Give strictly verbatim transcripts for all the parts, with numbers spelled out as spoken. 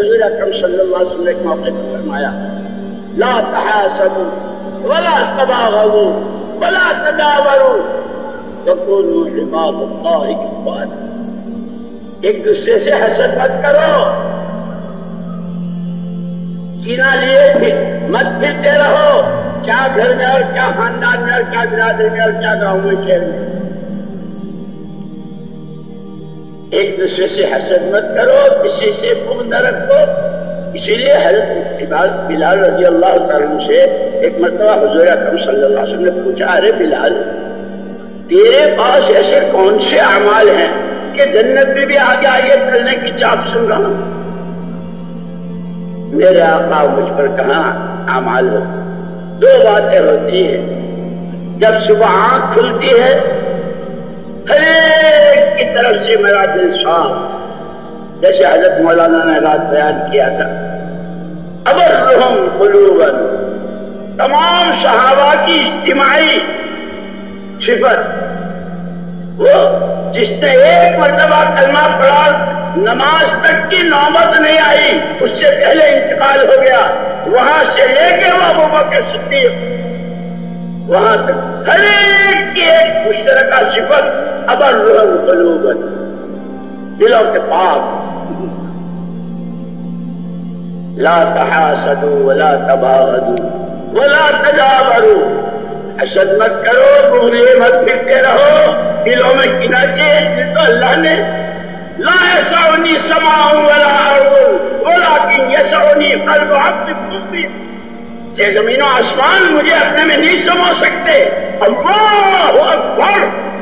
حضور اکرم صلی اللہ علیہ وسلم نے ایک موقع پر فرمایا لا تحاسدوا ولا تباغضوا ولا تدابروا تكونوا عباد اللہ اخوانا. ایک دوسرے سے حسد مت کرو، سینہ لیے پھر مت پھرتے رہو، کیا گھر میں اور کیا خاندان میں اور کیا برادری میں اور کیا گاؤں میں شہر میں. ایک دوسرے سے حسد مت کرو، کسی سے بغض نہ رکھو. اسی لیے حضرت بلال رضی اللہ تعالیٰ عنہ سے ایک مرتبہ حضور اکرم صلی اللہ علیہ وسلم نے پوچھا ارے بلال تیرے پاس ایسے کون سے اعمال ہیں کہ جنت میں بھی آگے آگے چلنے کی چاپ سن رہا ہوں؟ میرے آقا مجھ پر کہاں اعمال ہو. دو باتیں ہوتی ہیں، جب صبح آنکھ کھلتی ہے ہر ایک کی طرف سے میرا دل صاف، جیسے حضرت مولانا نے رات بیان کیا تھا ابرہم قلوبا، تمام صحابہ کی اجتماعی صفت. وہ جس نے ایک مرتبہ کلمہ پڑھا نماز تک کی نوبت نہیں آئی، اس سے پہلے انتقال ہو گیا، وہاں سے لے کے وہ ابوبکر صدیق وہاں تک ہر ایک کی ایک مشترکہ صفت ابرہم قلوبا، دلوں کے پاک. لا تحاسدوا ولا تباغضوا ولا تدابروا، حسد مت کرو، بغض مت پھرتے رہو، دلوں میں کینہ کے. دل تو اللہ نے لا يسعني سماع ولا ارض ولكن يسعني قلب عبد مؤمن، یہ زمین و آسمان مجھے اپنے میں نہیں سما سکتے. اللہ اکبر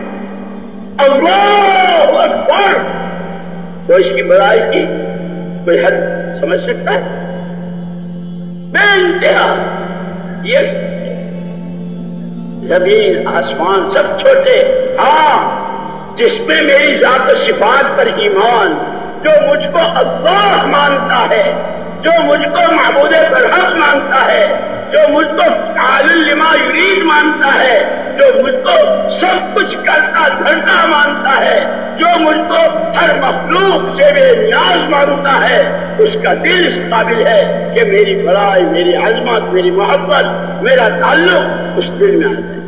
اللہ اکبر. تو اس کی بڑائی کی کوئی حد سمجھ سکتا ہے؟ بے انتہا. یہ زمین آسمان سب چھوٹے، ہاں جس میں میری ذات و صفات پر ایمان، جو مجھ کو اللہ مانتا ہے، جو مجھ کو معبود برحق مانتا ہے، جو مجھ کو فعال لما یرید مانتا ہے، جو مجھ کو سب کچھ کرتا دھرتا مانتا ہے، جو مجھ کو ہر مخلوق سے بے نیاز مانتا ہے، اس کا دل اس قابل ہے کہ میری بڑائی، میری عظمت، میری محبت، میرا تعلق اس دل میں آتا ہے.